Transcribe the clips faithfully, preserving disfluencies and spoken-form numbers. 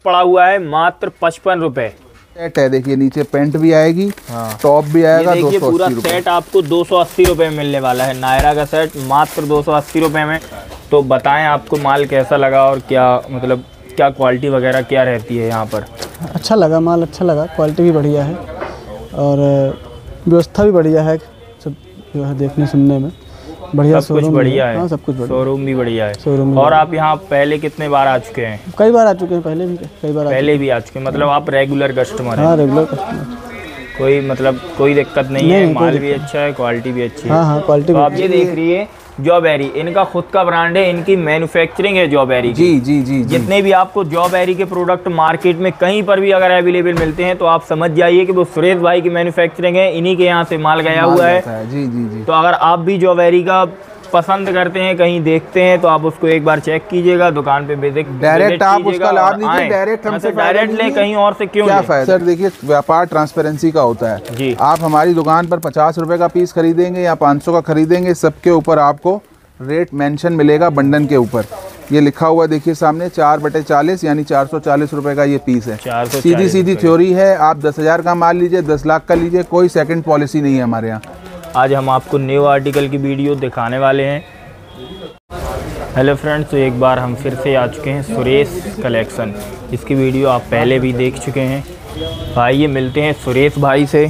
पड़ा हुआ है मात्र पचपन रुपए। सेट है, देखिए नीचे पैंट भी आएगी, हाँ। टॉप भी आएगा। देखिए पूरा सेट आपको दो सौ अस्सी रुपए में मिलने वाला है। नायरा का सेट मात्र दो सौ अस्सी रुपए में। तो बताएं आपको माल कैसा लगा और क्या मतलब क्या क्वालिटी वगैरह क्या रहती है यहाँ पर? अच्छा लगा, माल अच्छा लगा, क्वालिटी भी बढ़िया है और व्यवस्था भी बढ़िया है, सब जो है देखने सुनने में बढ़िया। सब कुछ बढ़िया है। हाँ, सब कुछ बढ़िया। शोरूम भी बढ़िया है। शोरूम और आप यहाँ पहले कितने बार आ चुके हैं? कई बार आ चुके हैं, पहले भी कई बार पहले भी आ चुके हैं, मतलब आप रेगुलर कस्टमर हैं? हाँ, रेगुलर कस्टमर। कोई मतलब कोई दिक्कत नहीं, नहीं है, माल भी अच्छा है, क्वालिटी भी अच्छी है। हाँ हाँ, क्वालिटी तो आप ये देख रही है जॉबेरी, इनका खुद का ब्रांड है, इनकी मैन्युफैक्चरिंग है जॉबेरी की। जी जी जी जितने भी आपको जॉबेरी के प्रोडक्ट मार्केट में कहीं पर भी अगर अवेलेबल मिलते हैं तो आप समझ जाइए कि वो सुरेश भाई की मैन्युफैक्चरिंग है, इन्हीं के यहाँ से माल गया हुआ है। जी जी जी। तो अगर आप भी जॉबेरी का पसंद करते हैं, कहीं देखते हैं, तो आप उसको एक बार चेक कीजिएगा, दुकान पे विजिट डायरेक्ट आप उसका लाभ लीजिए, डायरेक्ट हमसे डायरेक्ट ले, कहीं और से क्यों? क्या फायदा सर? देखिए व्यापार ट्रांसपेरेंसी का होता है जी। आप हमारी दुकान पर पचास रुपए का पीस खरीदेंगे या पाँच सौ का खरीदेंगे, सबके ऊपर आपको रेट मेंशन मिलेगा बंडन के ऊपर। ये लिखा हुआ देखिए सामने चार बटे चालीस यानी चार सौ चालीस रुपए का ये पीस है। सीधी सीधी थ्योरी है, आप दस हजार का माल लीजिए, दस लाख का लीजिए, कोई सेकंड पॉलिसी नहीं है हमारे यहाँ। आज हम आपको न्यू आर्टिकल की वीडियो दिखाने वाले हैं। हेलो फ्रेंड्स, तो एक बार हम फिर से आ चुके हैं सुरेश कलेक्शन। इसकी वीडियो आप पहले भी देख चुके हैं। भाई ये मिलते हैं सुरेश भाई से।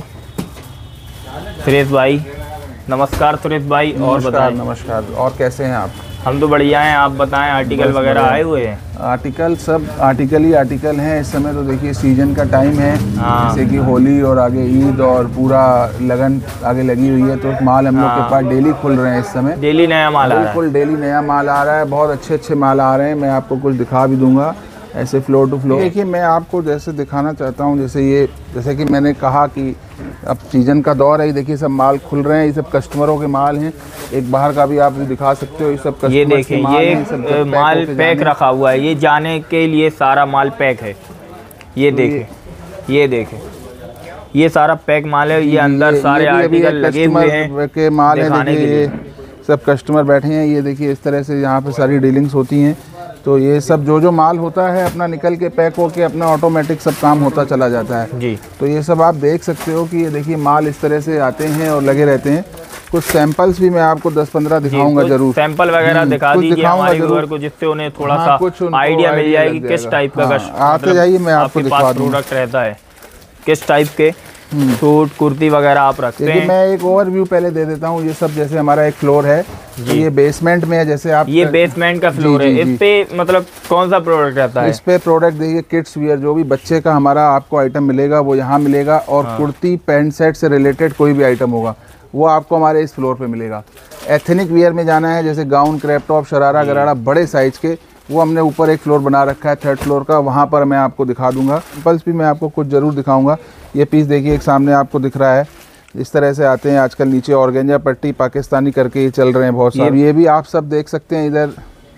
सुरेश भाई नमस्कार। सुरेश भाई और बताएं। नमस्कार, और कैसे हैं आप? हम तो बढ़िया हैं, आप बताएं। आर्टिकल वगैरह आए हुए हैं? आर्टिकल सब आर्टिकल ही आर्टिकल हैं इस समय। तो देखिए सीजन का टाइम है, जैसे कि होली और आगे ईद और पूरा लगन आगे लगी हुई है, तो माल हम लोग के पास डेली खुल रहे हैं इस समय। डेली नया माल आ रहा है? बिल्कुल डेली नया माल आ रहा है, बहुत अच्छे अच्छे माल आ रहे हैं। मैं आपको कुछ दिखा भी दूंगा ऐसे फ्लोर टू फ्लोर। देखिए मैं आपको जैसे दिखाना चाहता हूँ, जैसे ये जैसे कि मैंने कहा कि अब सीजन का दौर है, देखिए सब माल खुल रहे हैं, ये सब कस्टमरों के माल हैं। एक बाहर का भी आप दिखा सकते हो, ये सब ये देखिए ये माल पैक रखा हुआ है, ये जाने के लिए सारा माल पैक है। ये देखें, ये देखें, ये सारा पैक माल है। ये अंदर सारे आर्टिकल लगे हुए हैं के माल है, देखिए सब कस्टमर बैठे हैं। ये देखिए इस तरह से यहाँ पे सारी डीलिंग्स होती हैं। तो ये सब जो जो माल होता है अपना निकल के पैक होके अपना ऑटोमेटिक सब काम होता चला जाता है जी। तो ये सब आप देख सकते हो कि ये देखिए माल इस तरह से आते हैं और लगे रहते हैं। कुछ सैंपल्स भी मैं आपको दस पंद्रह दिखाऊंगा जरूर। सैंपल वगैरह दिखा दीजिए हमारे व्यूअर को, जिससे उन्हें थोड़ा सा आइडिया मिल जाएगी किस टाइप का आते जाइए मैं आपको दिखा दूं प्रोडक्ट रहता है, किस टाइप के सूट कुर्ती वगैरह आप रखते हैं। मैं एक ओवरव्यू पहले दे देता हूँ। ये सब जैसे हमारा एक फ्लोर है, तो ये बेसमेंट में है। जैसे आप ये बेसमेंट का फ्लोर है, इस पे मतलब कौन सा प्रोडक्ट रहता है? इस पे प्रोडक्ट देखिए किड्स वियर, जो भी बच्चे का हमारा आपको आइटम मिलेगा वो यहाँ मिलेगा। और हाँ। कुर्ती पैंट सेट से रिलेटेड कोई भी आइटम होगा वो आपको हमारे इस फ्लोर पे मिलेगा। एथनिक वियर में जाना है, जैसे गाउन क्रैप टॉप शरारा गरारा बड़े साइज के, वो हमने ऊपर एक फ्लोर बना रखा है थर्ड फ्लोर का, वहाँ पर मैं आपको दिखा दूंगा। सिंपल्स भी मैं आपको कुछ ज़रूर दिखाऊंगा। ये पीस देखिए एक सामने आपको दिख रहा है, इस तरह से आते हैं आजकल। नीचे ऑर्गेंजा पट्टी पाकिस्तानी करके ये चल रहे हैं बहुत सारे। ये भी आप सब देख सकते हैं। इधर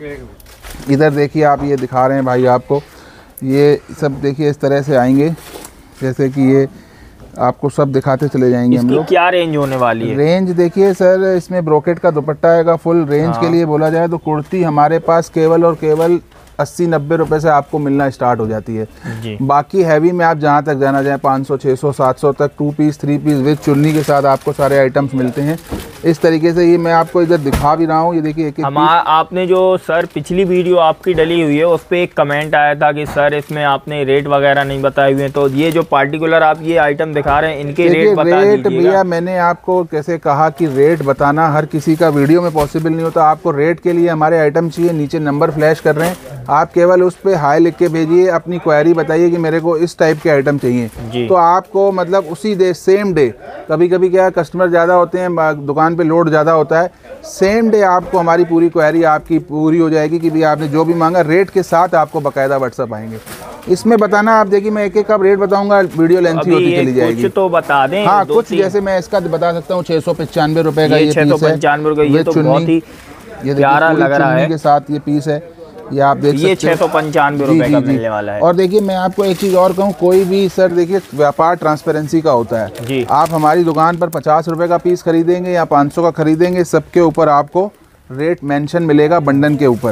इधर देखिए आप, ये दिखा रहे हैं भाई आपको। ये सब देखिए इस तरह से आएंगे, जैसे कि ये आपको सब दिखाते चले जाएंगे हम लोग। क्या रेंज होने वाली है? रेंज देखिए सर, इसमें ब्रोकेट का दुपट्टा आएगा। फुल रेंज हाँ। के लिए बोला जाए तो कुर्ती हमारे पास केवल और केवल अस्सी नब्बे रुपए से आपको मिलना स्टार्ट हो जाती है जी। बाकी हैवी में आप जहाँ तक जाना चाहें पाँच सौ छह सौ सात सौ तक two piece three piece with चुन्नी के साथ आपको सारे आइटम्स मिलते हैं। इस तरीके से ये मैं आपको इधर दिखा भी रहा हूँ। ये देखिए एक हम आपने जो सर पिछली वीडियो आपकी डली हुई है उस पर एक कमेंट आया था कि सर इसमें आपने रेट वगैरह नहीं बताए हुए हैं, तो ये जो पार्टिकुलर आप ये आइटम दिखा रहे हैं इनके रेट बता रेट भैया मैंने आपको कैसे कहा कि रेट बताना हर किसी का वीडियो में पॉसिबल नहीं होता। आपको रेट के लिए हमारे आइटम चाहिए, नीचे नंबर फ्लैश कर रहे हैं, आप केवल उस पे हाई लिख के भेजिए, अपनी क्वेरी बताइए कि मेरे को इस टाइप के आइटम चाहिए, तो आपको मतलब उसी डे सेम डे, कभी कभी क्या कस्टमर ज़्यादा होते हैं दुकान पे लोड ज़्यादा होता है, सेम डे आपको हमारी पूरी क्वेरी आपकी पूरी हो जाएगी कि भैया आपने जो भी मांगा रेट के साथ आपको बाकायदा व्हाट्सअप आएंगे। इसमें बताना आप देखिए मैं एक एक का रेट बताऊंगा, वीडियो लेंथी होती चली जाएगी। कुछ तो बता दें। हाँ कुछ जैसे मैं इसका बता सकता हूँ छः सौ पचानवे रुपये का ये छः सौ पचानवे रुपये ये तो बहुत ही प्यारा लग रहा है के साथ ये पीस है, ये आप देख सकते हैं। ये छः सौ पंचानवे रुपये का मिलने वाला है। और देखिए मैं आपको एक चीज़ और कहूँ, कोई भी सर देखिए व्यापार ट्रांसपेरेंसी का होता है जी। आप हमारी दुकान पर पचास रुपए का पीस खरीदेंगे या पाँच सौ का खरीदेंगे, सबके ऊपर आपको रेट मेंशन मिलेगा बंडन के ऊपर।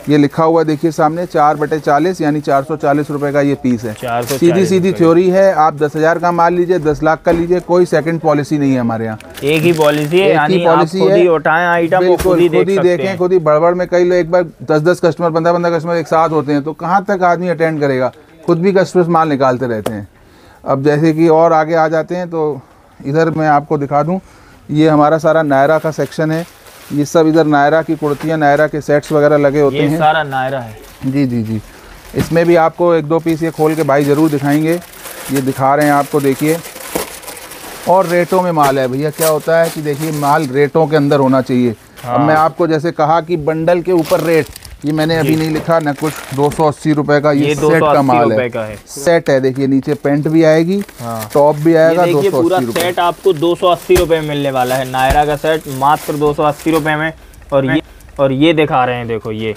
ये लिखा हुआ देखिए सामने चार बटे चालीस यानी चार सौ चालीस रुपए का ये पीस है। सीधी सीधी थ्योरी है, आप दस हजार का माल लीजिए, दस लाख का लीजिए, कोई सेकंड पॉलिसी नहीं है हमारे यहाँ, एक ही पॉलिसी है, यानी पॉलिसी आप खुद ही उठाएं आइटम को, खुद ही खुद ही देखें, खुद ही बड़बड़ में कई लोग एक बार दस दस कस्टमर पंद्रह पंद्रह कस्टमर एक साथ होते हैं तो कहाँ तक आदमी अटेंड करेगा, खुद भी कस्टमर माल निकालते रहते हैं। अब जैसे कि और आगे आ जाते हैं तो इधर मैं आपको दिखा दूँ, ये हमारा सारा नायरा का सेक्शन है, ये सब इधर नायरा की कुर्तियाँ, नायरा के सेट्स वगैरह लगे होते ये हैं। सारा नायरा है। जी जी जी, इसमें भी आपको एक दो पीस ये खोल के भाई ज़रूर दिखाएंगे, ये दिखा रहे हैं आपको, देखिए। और रेटों में माल है भैया, क्या होता है कि देखिए माल रेटों के अंदर होना चाहिए। हाँ। अब मैं आपको जैसे कहा कि बंडल के ऊपर रेट, ये मैंने अभी नहीं लिखा ना कुछ, दो सौ अस्सी रुपए का ये, ये सेट का माल है, है। सेट है, देखिए नीचे पैंट भी आएगी, हाँ। टॉप भी आएगा, दो सौ पूरा अस्सी रुपए सेट आपको दो सौ अस्सी रुपए में मिलने वाला है, नायरा का सेट मात्र दो सौ अस्सी रुपए में। और ये और ये दिखा रहे हैं, देखो ये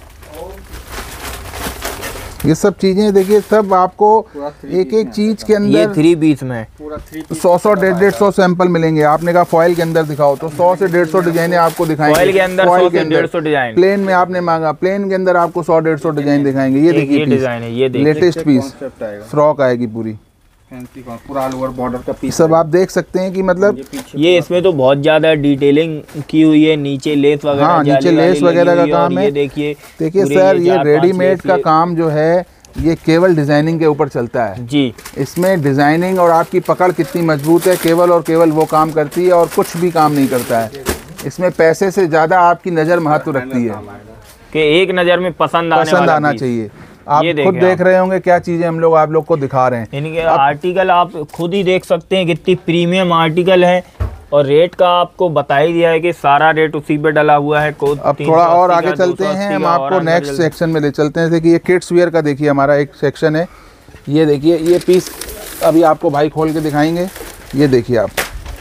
ये सब चीजें देखिए, सब आपको एक एक चीज के अंदर, ये थ्री पीस में सौ सौ डेढ़ डेढ़ सौ सैंपल मिलेंगे। आपने कहा फॉइल के अंदर दिखाओ तो सौ से डेढ़ सौ डिजाइने आपको दिखाएंगे। फॉइल के अंदर सौ से डेढ़ सौ डिजाइन, प्लेन में आपने मांगा, प्लेन के अंदर आपको सौ डेढ़ सौ डिजाइन दिखाएंगे। ये देखिए डिजाइन है, ये लेटेस्ट पीस फ्रॉक आएगी पूरी, पूरा ऑल ओवर बॉर्डर का पीस सब आप देख सकते हैं कि मतलब ये इसमें तो बहुत ज्यादा डिटेलिंग की हुई है, नीचे लेस वगैरह, हाँ नीचे लेस वगैरह का काम है। देखिए देखिए सर, ये रेडीमेड का काम जो है ये केवल डिजाइनिंग के ऊपर चलता है जी। इसमें डिजाइनिंग और आपकी पकड़ कितनी मजबूत है, केवल और केवल वो काम करती है और कुछ भी काम नहीं करता है। इसमें पैसे से ज्यादा आपकी नजर महत्व रखती है कि एक नजर में पसंद आने पसंद आना चाहिए। आप खुद देख रहे होंगे क्या चीजें हम लोग आप लोग को दिखा रहे हैं। इनके आर्टिकल आप खुद ही देख सकते हैं कितनी प्रीमियम आर्टिकल है, और रेट का आपको बता ही दिया है कि सारा रेट उसी पे डला हुआ है। अब थोड़ा और आगे चलते हैं, हम आपको नेक्स्ट सेक्शन में ले चलते हैं। देखिए ये किड्स वियर का देखिए हमारा एक सेक्शन है, ये देखिए ये पीस अभी आपको भाई खोल के दिखाएंगे। ये देखिए आप,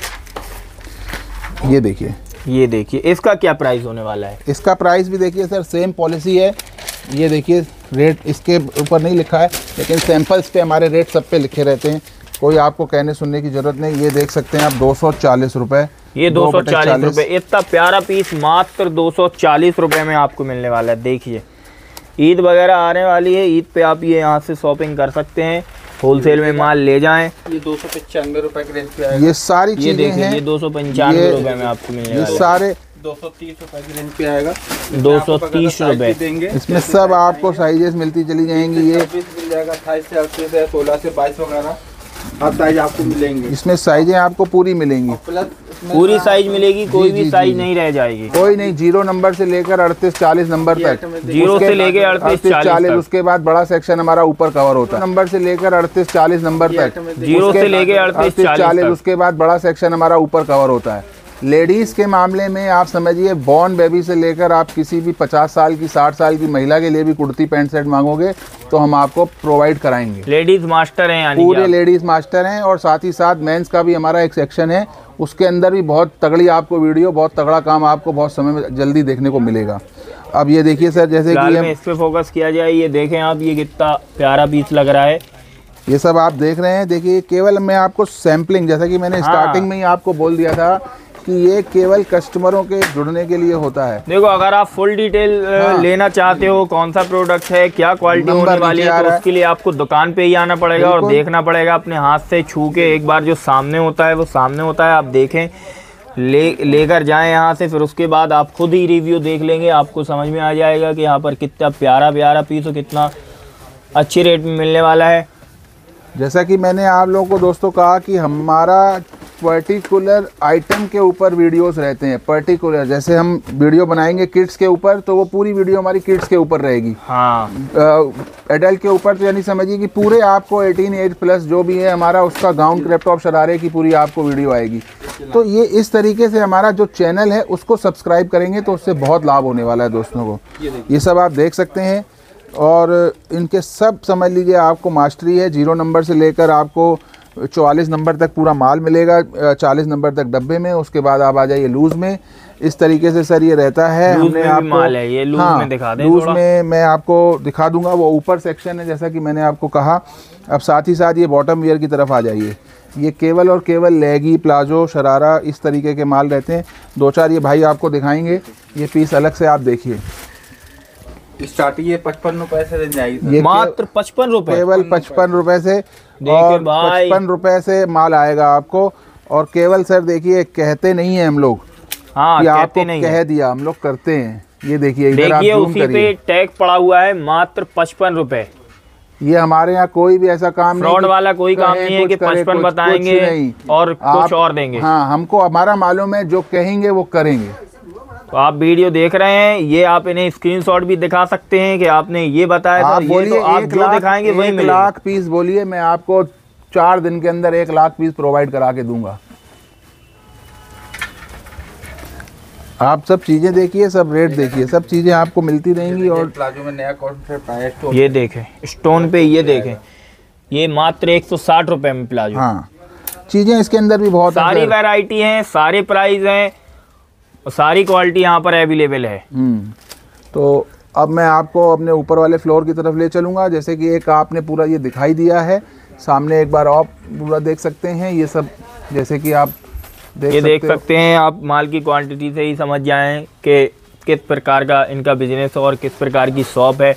ये देखिए ये देखिए इसका क्या प्राइस होने वाला है। इसका प्राइस भी देखिए सर सेम पॉलिसी है, ये देखिए रेट इसके ऊपर नहीं लिखा है लेकिन सैंपल्स पे हमारे रेट सब पे लिखे रहते हैं, कोई आपको कहने सुनने की जरूरत नहीं। ये देख सकते हैं आप दो सौ चालीस रुपए, ये दो सौ चालीस रुपए, इतना प्यारा पीस मात्र दो सौ चालीस रुपए में आपको मिलने वाला है। देखिए ईद वगैरह आने वाली है, ईद पे आप ये यहाँ से शॉपिंग कर सकते हैं, होलसेल में माल ले जाएं। ये दो सौ पचानवे रुपए के रेंज पे आएगा। ये सारी चीजें हैं, ये दो सौ पंचानवे रुपए में आपको मिलने वाला है। ये सारे दो सौ तीस रुपए की रेंज पे आएगा, दो सौ तीस रुपए देंगे। इसमें सब आपको साइजेस मिलती चली जाएंगी। ये मिल जाएगा अट्ठाईस से अड़तीस से सोलह से बाईस वगैरह हर साइज आपको मिलेंगे। इसमें साइजें आपको पूरी मिलेंगी, पूरी साइज मिलेगी, कोई भी साइज नहीं रह जाएगी, कोई नहीं। जीरो नंबर से लेकर अड़तीस चालीस नंबर तक, जीरो से लेकर अड़तीस चालीस, उसके बाद बड़ा सेक्शन हमारा ऊपर कवर होता है। नंबर से लेकर अड़तीस चालीस नंबर तक, जीरो से लेकर अड़तीस चालीस, उसके बाद बड़ा सेक्शन हमारा ऊपर कवर होता है। लेडीज़ के मामले में आप समझिए बॉर्न बेबी से लेकर आप किसी भी पचास साल की साठ साल की महिला के लिए भी कुर्ती पैंट सेट मांगोगे तो हम आपको प्रोवाइड कराएंगे। लेडीज़ मास्टर हैं, यानी पूरे लेडीज़ मास्टर हैं। और साथ ही साथ मेंस का भी हमारा एक सेक्शन है, उसके अंदर भी बहुत तगड़ी आपको वीडियो, बहुत तगड़ा काम आपको बहुत समय में जल्दी देखने को मिलेगा। अब ये देखिए सर, जैसे कि हम इस पे फोकस किया जाए, ये देखें आप, ये कितना प्यारा पीस लग रहा है। ये सब आप देख रहे हैं, देखिए केवल मैं आपको सैम्पलिंग, जैसा कि मैंने हाँ। स्टार्टिंग में ही आपको बोल दिया था कि ये केवल कस्टमरों के जुड़ने के लिए होता है। देखो अगर आप फुल डिटेल हाँ। लेना चाहते हो, कौन सा प्रोडक्ट है, क्या क्वालिटी होने वाली है, तो उसके लिए आपको दुकान पे ही आना पड़ेगा और देखना पड़ेगा, अपने हाथ से छू के एक बार जो सामने होता है वो सामने होता है, आप देखें, ले लेकर जाएं यहाँ से, फिर उसके बाद आप खुद ही रिव्यू देख लेंगे, आपको समझ में आ जाएगा कि यहाँ पर कितना प्यारा प्यारा पीस और कितना अच्छे रेट में मिलने वाला है। जैसा कि मैंने आप लोगों को दोस्तों कहा कि हमारा पर्टिकुलर आइटम के ऊपर वीडियोस रहते हैं। पर्टिकुलर जैसे हम वीडियो बनाएंगे किड्स के ऊपर तो वो पूरी वीडियो हमारी किड्स के ऊपर रहेगी। हाँ। एडल्ट के ऊपर तो यानी समझिए कि पूरे आपको अठारह एज प्लस जो भी है हमारा, उसका गाउन क्रॉप टॉप शरारे की पूरी आपको वीडियो आएगी। तो ये इस तरीके से हमारा जो चैनल है उसको सब्सक्राइब करेंगे तो उससे बहुत लाभ होने वाला है दोस्तों को। ये सब आप देख सकते हैं और इनके सब समझ लीजिए आपको मास्टरी है। जीरो नंबर से लेकर आपको चौवालीस नंबर तक पूरा माल मिलेगा, चालीस नंबर तक डब्बे में, उसके बाद आप आ जाइए लूज में। इस तरीके से सर ये रहता है। लूज में आपको माल है, ये लूज हाँ, में दिखा दें, लूज में मैं आपको दिखा दूंगा, वो ऊपर सेक्शन है जैसा कि मैंने आपको कहा। अब साथ ही साथ ये बॉटम वियर की तरफ आ जाइए, ये केवल और केवल लेगी, प्लाजो, शरारा, इस तरीके के माल रहते हैं। दो चार ये भाई आपको दिखाएंगे, ये पीस अलग से आप देखिए, स्टार्टिंग ये पचपन रुपए से जाएगी, मात्र पचपन रुपए, केवल पचपन रुपए से, और पचपन रुपए से माल आएगा आपको। और केवल सर देखिए, कहते नहीं है हम लोग, हाँ, कि आपको नहीं कह दिया, हम लोग करते हैं। ये देखिए, इधर आप देखिए जूम उसी करिए, पे टैग पड़ा हुआ है, मात्र पचपन रुपए। ये हमारे यहाँ कोई भी ऐसा काम नहीं, फ्रॉड वाला कोई काम नहीं है कि पचपन बताएंगे और कुछ और देंगे। हाँ, हमको हमारा मालूम है, जो कहेंगे वो करेंगे। तो आप वीडियो देख रहे हैं, ये आप इन्हें स्क्रीनशॉट भी दिखा सकते हैं कि आपने ये बताया था, ये तो आप जो दिखाएंगे वही मिलेगा। एक लाख पीस बोलिए, मैं आपको चार दिन के अंदर एक लाख पीस प्रोवाइड करा के दूंगा। आप सब चीजें देखिए, सब रेट देखिए, सब चीजें आपको मिलती रहेंगी। और प्लाजो में नया कॉन्सेप्ट आया है, ये देखें स्टोन पे, ये देखें, ये मात्र एक सौ साठ रुपए में प्लाजो। हाँ, चीजें इसके अंदर भी बहुत सारी वैरायटी हैं, सारे प्राइस हैं और सारी क्वालिटी यहाँ पर अवेलेबल है। हम्म तो अब मैं आपको अपने ऊपर वाले फ्लोर की तरफ ले चलूँगा। जैसे कि एक आपने पूरा ये दिखाई दिया है, सामने एक बार आप पूरा देख सकते हैं। ये सब जैसे कि आप देख ये सकते देख सकते हैं आप, माल की क्वांटिटी से ही समझ जाएं कि किस प्रकार का इनका बिजनेस और किस प्रकार की शॉप है।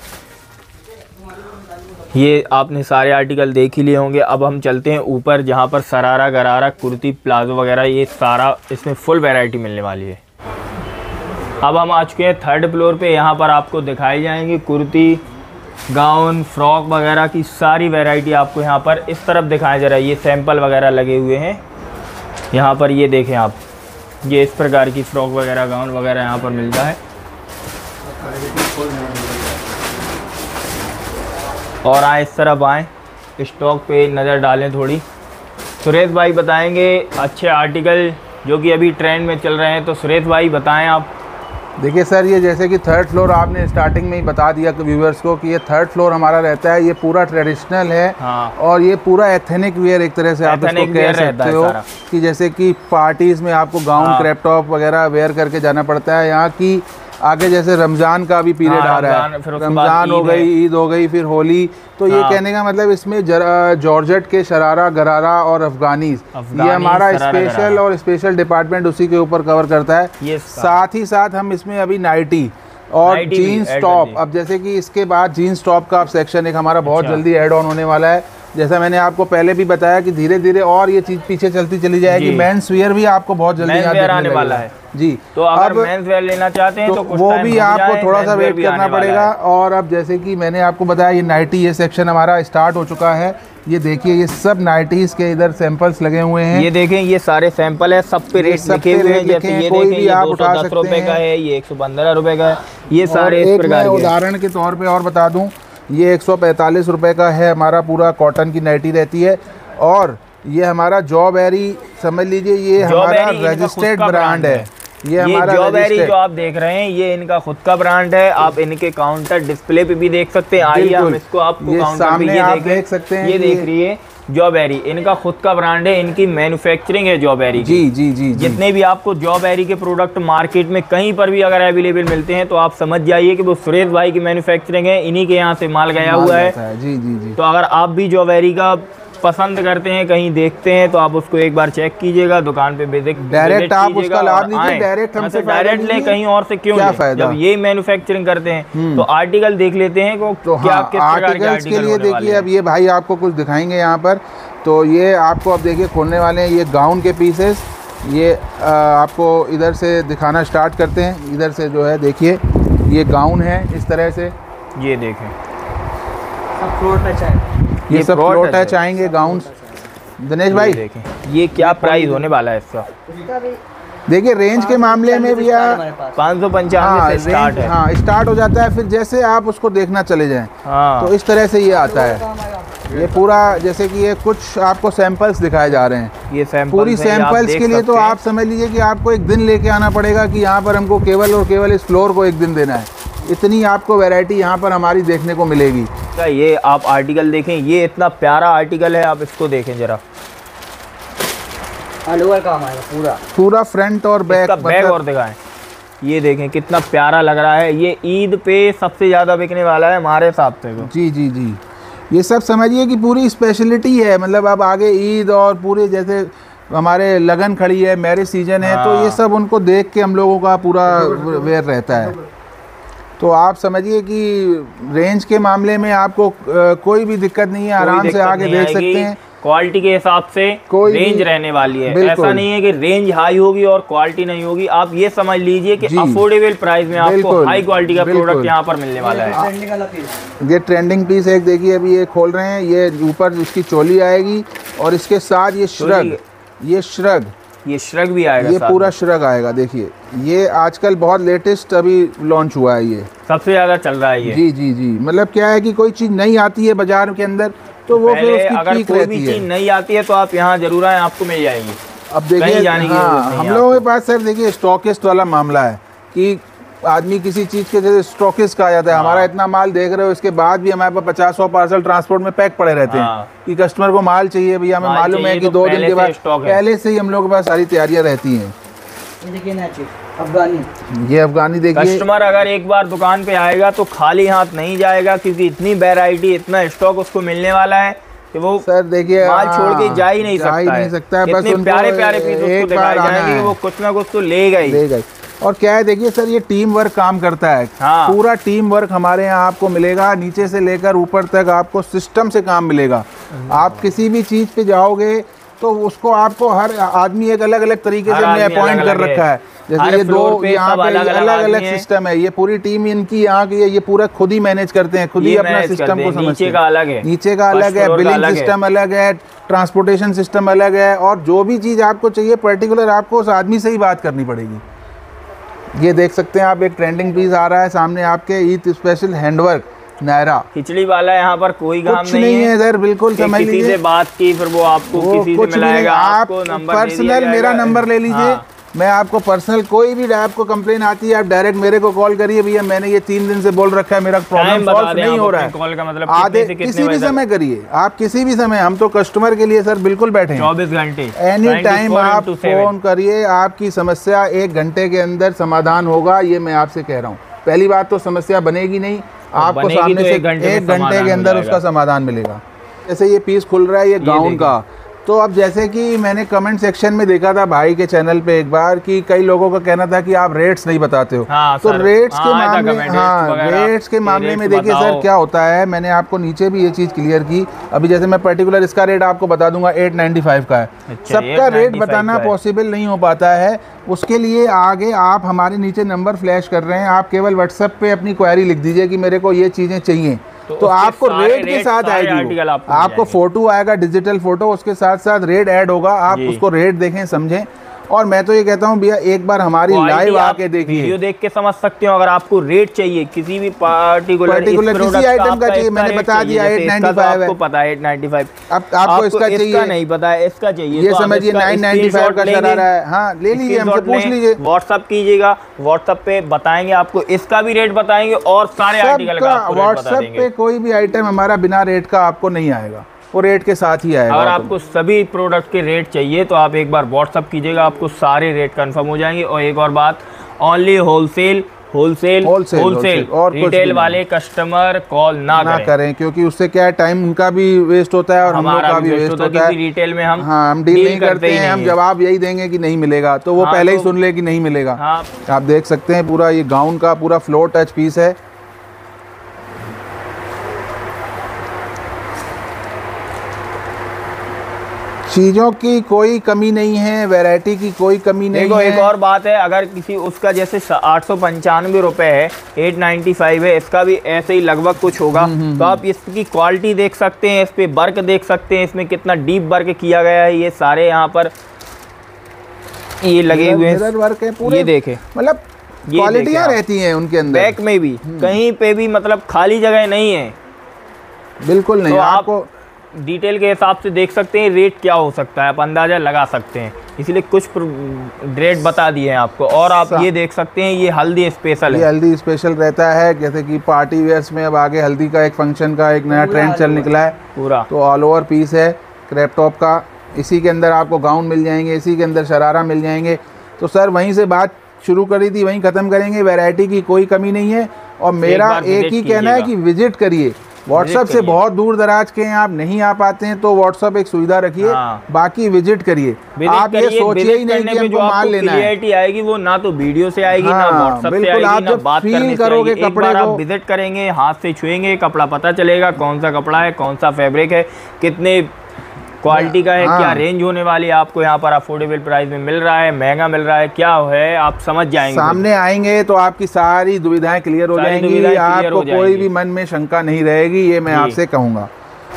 ये आपने सारे आर्टिकल देख ही लिए होंगे। अब हम चलते हैं ऊपर, जहाँ पर सरारा, गरारा, कुर्ती, प्लाजो वगैरह, ये सारा इसमें फुल वैरायटी मिलने वाली है। अब हम आ चुके हैं थर्ड फ्लोर पे। यहाँ पर आपको दिखाई जाएंगी कुर्ती, गाउन, फ्रॉक वगैरह की सारी वैरायटी आपको यहाँ पर इस तरफ दिखाएं जरा। ये सैंपल वगैरह लगे हुए हैं यहाँ पर, ये देखें आप, ये इस प्रकार की फ्रॉक वगैरह, गाउन वगैरह यहाँ पर मिलता है। और आए इस तरफ आएँ, स्टॉक पे नज़र डालें थोड़ी। सुरेश भाई बताएंगे अच्छे आर्टिकल जो कि अभी ट्रेंड में चल रहे हैं। तो सुरेश भाई बताएं आप। देखिए सर, ये जैसे कि थर्ड फ्लोर आपने स्टार्टिंग में ही बता दिया कि व्यूअर्स को कि ये थर्ड फ्लोर हमारा रहता है। ये पूरा ट्रेडिशनल है। हाँ। और ये पूरा एथनिक वेयर एक तरह से आप इसको कह सकते हो कि जैसे कि पार्टीज़ में आपको गाउन, हाँ। क्रैप टॉप वगैरह वेयर करके जाना पड़ता है। यहाँ की आगे जैसे रमज़ान का भी पीरियड हाँ, आ रहा है, रमज़ान हो गई, ईद हो गई, फिर होली। तो ये हाँ। कहने का मतलब इसमें जॉर्जेट के शरारा, गरारा और अफगानीज, ये हमारा स्पेशल और स्पेशल डिपार्टमेंट उसी के ऊपर कवर करता है। साथ ही साथ हम इसमें अभी नाइटी और जीन्स टॉप, अब जैसे कि इसके बाद जीन्स टॉप का अब सेक्शन एक हमारा बहुत जल्दी ऐड ऑन होने वाला है। जैसा मैंने आपको पहले भी बताया कि धीरे धीरे और ये चीज पीछे चलती चली जाएगी। मेंस वेयर भी आपको बहुत जल्दी यहाँ देखने आने वाला है जी। तो अगर मेंस वेयर लेना चाहते हैं तो, तो वो भी आपको थोड़ा सा वेट करना पड़ेगा। और अब जैसे कि मैंने आपको बताया, ये नाइटी ये सेक्शन हमारा स्टार्ट हो चुका है। ये देखिए, ये सब नाइटीज के इधर सैंपल्स लगे हुए हैं। ये देखें, ये सारे सैंपल है, सब पे रेट लिखे हुए हैं। जैसे ये देखें, ये दो सौ दस रुपए का है, ये एक सौ पंद्रह रुपए का है। ये सारे इस प्रकार के। उदाहरण के तौर पे और बता दूं, ये एक सौ पैंतालीस रुपए का है, हमारा पूरा कॉटन की नाइटी रहती है। और ये हमारा जॉबेरी समझ लीजिए, ये हमारा रजिस्टर्ड ब्रांड है। ये हमारा जॉबेरी जो आप देख रहे हैं, ये इनका खुद का ब्रांड है। आप इनके काउंटर डिस्प्ले पे भी देख सकते हैं। आइए हम इसको आपको काउंटर पे ये देख सकते हैं। ये देख रही है जॉबेरी, इनका खुद का ब्रांड है, इनकी मैन्युफैक्चरिंग है जॉबेरी जी जी जी। जितने भी आपको जॉबेरी के प्रोडक्ट मार्केट में कहीं पर भी अगर अवेलेबल मिलते हैं तो आप समझ जाइए कि वो सुरेश भाई की मैन्युफैक्चरिंग है, इन्हीं के यहाँ से माल गया हुआ है। जी जी जी। तो अगर आप भी जॉबेरी का पसंद करते हैं, कहीं देखते हैं, तो आप उसको एक बार चेक कीजिएगा, दुकान पे विजिट डायरेक्ट आप उसका लाभ लीजिए, डायरेक्ट हमसे डायरेक्ट ले, कहीं और से क्यों ले? जब ये मैन्युफैक्चरिंग करते हैं तो आर्टिकल देख लेते हैं को तो क्या किस प्रकार के आर्टिकल के लिए। देखिए, अब ये भाई आपको कुछ दिखाएंगे यहाँ पर। तो ये आपको अब देखिए खोलने वाले हैं ये गाउन के पीसेस। ये आ, आपको इधर से दिखाना स्टार्ट करते हैं। इधर से जो है देखिए, ये गाउन है इस तरह से। ये देखें, सब फ्लोर टच है, ये सब फ्लोर टच आएंगे गाउन। दिनेश भाई देखें, ये क्या प्राइस होने वाला है इसका? देखिए, रेंज के मामले में भी पाँच सौ पंचानवे से स्टार्ट है। हाँ, स्टार्ट हो जाता है, फिर जैसे आप उसको देखना चले जाएं। हाँ। तो इस तरह से ये आता है। ये पूरा जैसे कि ये कुछ आपको सैंपल्स दिखाए जा रहे हैं। ये सैंपल पूरी सैंपल्स के लिए तो आप समझ लीजिए कि आपको एक दिन लेके आना पड़ेगा कि यहाँ पर हमको केवल और केवल इस फ्लोर को एक दिन देना है। इतनी आपको वैरायटी यहाँ पर हमारी देखने को मिलेगी। ये आप आर्टिकल देखें, ये इतना प्यारा आर्टिकल है, आप इसको देखें जरा। लोअर काम आएगा पूरा पूरा फ्रंट और बैक, बैक और दिखाएं। ये देखें कितना प्यारा लग रहा है। ये ईद पे सबसे ज़्यादा बिकने वाला है हमारे हिसाब से। जी जी जी। ये सब समझिए कि पूरी स्पेशलिटी है। मतलब अब आगे ईद और पूरे जैसे हमारे लगन खड़ी है, मैरिज सीजन है। हाँ। तो ये सब उनको देख के हम लोगों का पूरा वेयर रहता है। तो आप समझिए कि रेंज के मामले में आपको आ, कोई भी दिक्कत नहीं है, आराम से आके देख सकते हैं। क्वालिटी के हिसाब से रेंज रहने वाली है, ऐसा नहीं है कि रेंज हाई होगी और क्वालिटी नहीं होगी। आप ये समझ लीजिए कि अफोर्डेबल प्राइस में आपको हाई क्वालिटी का प्रोडक्ट यहाँ पर मिलने वाला है। ये ट्रेंडिंग पीस एक देखिए, अभी ये खोल रहे हैं, ये ऊपर इसकी चोली आएगी और इसके साथ ये श्रग, ये श्रग ये श्रग भी आएगा, ये पूरा श्रग आएगा। देखिए ये आजकल बहुत लेटेस्ट अभी लॉन्च हुआ है, ये सबसे ज्यादा चल रहा है ये। जी जी जी, मतलब क्या है कि कोई चीज नहीं आती है बाजार के अंदर तो वो फिर उसकी अगर कोई भी चीज नहीं आती है तो आप यहाँ जरूर आए, आपको मिल जाएगी। अब देखिए हाँ, हम लोगों के पास सर देखिए स्टॉकिस्ट वाला मामला है कि आदमी किसी चीज के जैसे स्टॉकिस्ट कहा जाता है। हमारा इतना माल देख रहे हो, इसके बाद भी हमारे पास पचास सौ पार्सल ट्रांसपोर्ट में पैक पड़े रहते हैं कि कस्टमर को माल चाहिए भैया, हमें मालूम है कि दो दिन के बाद पहले से ही हम लोगों के पास सारी तैयारियां रहती हैं। अफगानी, ये अफगानी देखिए। कस्टमर अगर एक बार दुकान पे आएगा तो खाली हाथ नहीं जाएगा, क्योंकि इतनी वैरायटी, इतना स्टॉक उसको मिलने वाला है कि वो सर देखिए माल छोड़ के जा ही नहीं सकता है, नहीं सकता है। बस इतने प्यारे प्यारे पीस उसको दिखाए जाएंगे कि वो कुछ ना कुछ तो लेगा ही लेगा। और क्या है देखिए सर, ये टीम वर्क काम करता है। हाँ। पूरा टीम वर्क हमारे यहाँ आपको मिलेगा, नीचे से लेकर ऊपर तक आपको सिस्टम से काम मिलेगा। आप किसी भी चीज़ पे जाओगे तो उसको आपको हर आदमी एक अलग अलग तरीके से हमने अपॉइंट कर रखा है। जैसे ये दो यहाँ पे अलग अलग सिस्टम है, ये पूरी टीम इनकी यहाँ की है, ये पूरा खुद ही मैनेज करते हैं, खुद ही अपना सिस्टम को समझते हैं। नीचे का अलग है, नीचे का अलग है, बिलिंग सिस्टम अलग है, ट्रांसपोर्टेशन सिस्टम अलग है, और जो भी चीज़ आपको चाहिए पर्टिकुलर आपको उस आदमी से ही बात करनी पड़ेगी। ये देख सकते हैं आप, एक ट्रेंडिंग पीस आ रहा है सामने आपके, ईद स्पेशल हैंडवर्क नायरा खिचड़ी वाला। यहाँ पर कोई काम कुछ नहीं है इधर, बिल्कुल समझ लीजिए। किसी से बात की फिर वो आपको वो किसी से मिलाएगा, आप पर्सनल मेरा नंबर ले लीजिए। हाँ। मैं आपको पर्सनल कोई भी आपको कंप्लेन आती है आप डायरेक्ट मेरे को कॉल करिए, भैया मैंने ये तीन दिन से बोल रखा है, मेरा प्रॉब्लम सॉल्व नहीं हो रहा है। कॉल का मतलब आधे किसी भी समय करिए, आप किसी भी समय, हम तो कस्टमर के लिए सर बिल्कुल बैठे हैं चौबीस घंटे, एनी टाइम आप फोन करिए, आपकी समस्या एक घंटे के अंदर समाधान होगा, ये मैं आपसे कह रहा हूँ। पहली बात तो समस्या बनेगी नहीं, आपको सामने से एक घंटे के अंदर उसका समाधान मिलेगा। जैसे ये पीस खुल रहा है ये गाउन का, तो अब जैसे कि मैंने कमेंट सेक्शन में देखा था भाई के चैनल पे एक बार कि कई लोगों का कहना था कि आप रेट्स नहीं बताते हो। हाँ, तो रेट्स हाँ, के मामले हाँ रेट्स के मामले में देखिए सर क्या होता है, मैंने आपको नीचे भी ये चीज़ क्लियर की। अभी जैसे मैं पर्टिकुलर इसका रेट आपको बता दूंगा, एट नाइन्टी फाइव का है। अच्छा, सबका रेट बताना पॉसिबल नहीं हो पाता है, उसके लिए आगे आप हमारे नीचे नंबर फ्लैश कर रहे हैं, आप केवल व्हाट्सएप पे अपनी क्वेरी लिख दीजिए कि मेरे को ये चीज़ें चाहिए, तो, तो आपको रेट के साथ आएगी, आपको, आपको फोटो आएगा, डिजिटल फोटो, उसके साथ साथ रेट ऐड होगा। आप उसको रेट देखें, समझें। और मैं तो ये कहता हूँ भैया एक बार हमारी लाइव आके देखिए, वीडियो देख के समझ सकते हो। अगर आपको रेट चाहिए किसी भी पार्टिकुलर पर्टिकुलर किसी आइटम का चाहिए, मैंने बता दिया एट नाइन्टी फाइव है, आपको पता है एट नाइन्टी फाइव। अब आपको इसका चाहिए नहीं पता है, इसका चाहिए, ये समझिए नाइन नाइन्टी फाइव का चला रहा है। हाँ ले लीजिए, हमसे पूछ लीजिए, व्हाट्सअप कीजिएगा, व्हाट्सअप पे बताएंगे आपको, इसका भी रेट बताएंगे और सारे आर्टिकल का व्हाट्सएप पे कोई भी आइटम हमारा बिना रेट का आपको नहीं आएगा, वो रेट के साथ ही आएगा। अगर आपको सभी प्रोडक्ट के रेट चाहिए तो आप एक बार व्हाट्सअप कीजिएगा, आपको सारे रेट कंफर्म हो जाएंगे। और एक और बात, ओनली होलसेल होलसेल होलसेल और रिटेल वाले कस्टमर कॉल ना, ना करें।, करें क्योंकि उससे क्या है, टाइम उनका भी वेस्ट होता है और हम लोग का भी वेस्ट होता है। रिटेल में हम हाँ हम डील नहीं करते हैं, हम जवाब यही देंगे कि नहीं मिलेगा, तो वो पहले ही सुन ले कि नहीं मिलेगा। आप देख सकते हैं पूरा ये गाउन का पूरा फ्लोर टच पीस है। चीज़ों की कोई कमी नहीं है, वैरायटी की कोई कमी नहीं है। एक और बात है, अगर किसी उसका जैसे आठ सौ पंचानवे रुपये है, एट नाइन्टी फाइव है, इसका भी ऐसे ही लगभग कुछ होगा, तो आप इसकी क्वालिटी देख सकते हैं, इस पे वर्क देख सकते हैं, इसमें कितना डीप वर्क किया गया है। ये सारे यहाँ पर ये लगे हुए हैं, वर्क है पूरे, ये देखे, मतलब क्वालिटियाँ रहती हैं उनके अंदर। बैक में भी कहीं पे भी मतलब खाली जगह नहीं है, बिल्कुल नहीं। आपको डिटेल के हिसाब से देख सकते हैं रेट क्या हो सकता है, आप अंदाज़ा लगा सकते हैं, इसलिए कुछ रेट बता दिए हैं आपको। और आप ये देख सकते हैं ये हल्दी स्पेशल है, ये हल्दी स्पेशल रहता है, जैसे कि पार्टी वेयर्स में अब आगे हल्दी का एक फंक्शन का एक नया ट्रेंड चल निकला है पूरा, तो ऑल ओवर पीस है क्रैप टॉप का। इसी के अंदर आपको गाउन मिल जाएंगे, इसी के अंदर शरारा मिल जाएंगे। तो सर वहीं से बात शुरू करी थी, वहीं ख़त्म करेंगे, वैरायटी की कोई कमी नहीं है। और मेरा एक ही कहना है कि विजिट करिए, व्हाट्सएप से बहुत दूर दराज के हैं, आप नहीं आ पाते हैं तो व्हाट्सएप एक सुविधा रखिए। हाँ। बाकी विजिट करिए, आप ये सोचिए ही नहीं कि हमको माल लेना है। क्लियरिटी आएगी वो ना तो वीडियो से आएगी, हाँ, ना व्हाट्सएप से आएगी, आप ना बात करने से करोगे आएगी। कपड़े एक बार को आप विजिट करेंगे, हाथ से छुएंगे, कपड़ा पता चलेगा कौन सा कपड़ा है, कौन सा फैब्रिक है, कितने क्वालिटी का है, हाँ। क्या रेंज होने वाली है, आपको यहाँ पर अफोर्डेबल प्राइस में मिल रहा है, महंगा मिल रहा है, क्या है, आप समझ जाएंगे। सामने आएंगे तो आपकी सारी दुविधाएं क्लियर हो जाएंगी, आपको कोई भी मन में शंका नहीं रहेगी, ये मैं आपसे कहूँगा।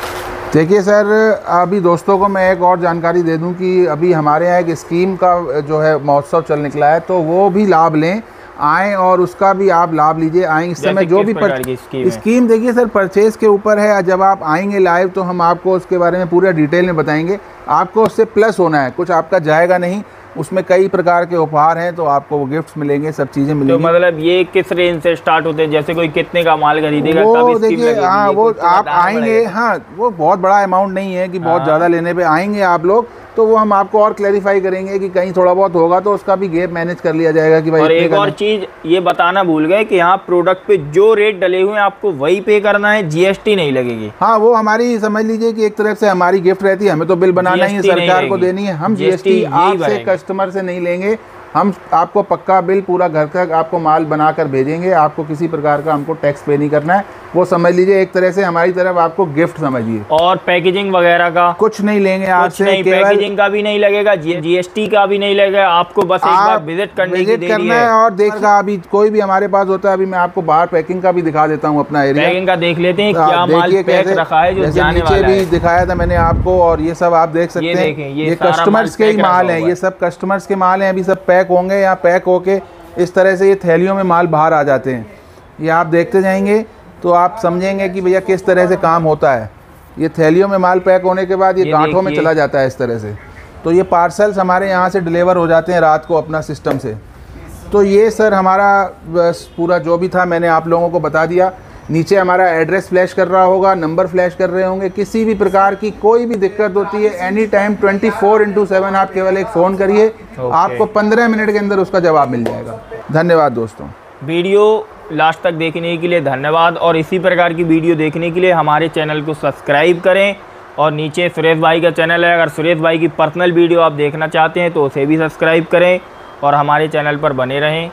देखिए सर, अभी दोस्तों को मैं एक और जानकारी दे दूं कि अभी हमारे यहाँ एक स्कीम का जो है महोत्सव चल निकला है, तो वो भी लाभ लें, आएँ और उसका भी आप लाभ लीजिए। आएँ इस समय जो भी स्कीम, स्कीम देखिए सर परचेज़ के ऊपर है। जब आप आएंगे लाइव तो हम आपको उसके बारे में पूरा डिटेल में बताएंगे। आपको उससे प्लस होना है, कुछ आपका जाएगा नहीं। उसमें कई प्रकार के उपहार हैं, तो आपको वो गिफ्ट्स मिलेंगे, सब चीज़ें मिलेंगी। तो मतलब ये किस रेंज से स्टार्ट होते हैं, जैसे कोई कितने का माल खरीदेगा वो देखिए, हाँ वो आप आएंगे, हाँ वो बहुत बड़ा अमाउंट नहीं है कि बहुत ज़्यादा लेने पे आएंगे आप लोग, तो वो हम आपको और क्लैरिफाई करेंगे कि कहीं थोड़ा बहुत होगा तो उसका भी गैप मैनेज कर लिया जाएगा कि भाई। और एक और चीज़ ये बताना भूल गए कि यहाँ प्रोडक्ट पे जो रेट डले हुए हैं आपको वही पे करना है, जीएसटी नहीं लगेगी। हाँ वो हमारी समझ लीजिए कि एक तरफ से हमारी गिफ्ट रहती है, हमें तो बिल बनाना ही है, सरकार को देनी है, हम जीएसटी आपसे कस्टमर से नहीं लेंगे। हम आपको पक्का बिल पूरा घर तक आपको माल बनाकर भेजेंगे, आपको किसी प्रकार का हमको टैक्स पे नहीं करना है। वो समझ लीजिए एक तरह से हमारी तरफ आपको गिफ्ट समझिए। और पैकेजिंग वगैरह का कुछ नहीं लेंगे आपसे, पैकेजिंग का भी नहीं लगेगा, जीएसटी का भी नहीं लगेगा, आपको बस एक बार विजिट करने की देरी करना है। और देखा अभी कोई भी हमारे पास होता है, अभी मैं आपको बाहर पैकिंग का भी दिखा देता हूँ, अपना एरिया पैकिंग का देख लेते हैं क्या माल पैक रखा है, जो जाने वाला है। भी दिखाया था मैंने आपको, और ये सब आप देख सकते हैं, ये कस्टमर्स के ही माल है, ये सब कस्टमर्स के माल हैं, अभी सब पैक होंगे या पैक होके इस तरह से ये थैलियों में माल बाहर आ जाते हैं। ये आप देखते जाएंगे तो आप समझेंगे कि भैया किस तरह से काम होता है। ये थैलियों में माल पैक होने के बाद ये, ये गांठों में चला जाता है इस तरह से। तो ये पार्सल्स हमारे यहाँ से डिलीवर हो जाते हैं रात को अपना सिस्टम से। तो ये सर हमारा बस पूरा जो भी था मैंने आप लोगों को बता दिया। नीचे हमारा एड्रेस फ्लैश कर रहा होगा, नंबर फ्लैश कर रहे होंगे। किसी भी प्रकार की कोई भी दिक्कत होती है any time twenty four into seven आप केवल एक फ़ोन करिए, आपको पंद्रह मिनट के अंदर उसका जवाब मिल जाएगा। धन्यवाद दोस्तों। वीडियो लास्ट तक देखने के लिए धन्यवाद, और इसी प्रकार की वीडियो देखने के लिए हमारे चैनल को सब्सक्राइब करें। और नीचे सुरेश भाई का चैनल है, अगर सुरेश भाई की पर्सनल वीडियो आप देखना चाहते हैं तो उसे भी सब्सक्राइब करें और हमारे चैनल पर बने रहें।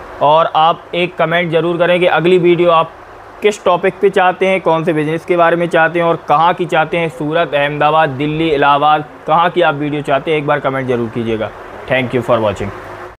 और आप एक कमेंट ज़रूर करें कि अगली वीडियो आप किस टॉपिक पे चाहते हैं, कौन से बिज़नेस के बारे में चाहते हैं और कहाँ की चाहते हैं, सूरत, अहमदाबाद, दिल्ली, इलाहाबाद, कहाँ की आप वीडियो चाहते हैं, एक बार कमेंट ज़रूर कीजिएगा। Thank you for watching.